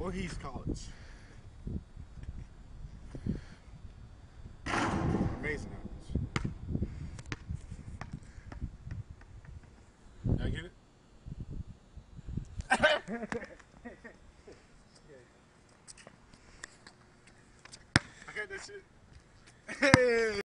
Voorhees College. Amazing average. Did I get it? I got that shit. Hey!